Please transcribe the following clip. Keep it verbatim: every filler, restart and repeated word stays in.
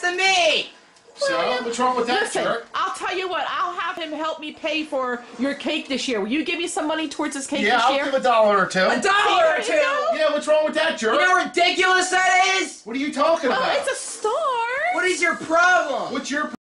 than me. So, what's wrong with that, Listen, jerk? I'll tell you what, I'll have him help me pay for your cake this year. Will you give me some money towards this cake Yeah, this I'll year? give a dollar or two. A dollar or There two. you go. Yeah, what's wrong with that, jerk? You know how ridiculous that is? What are you talking Well, about? it's a start. What is your problem? What's your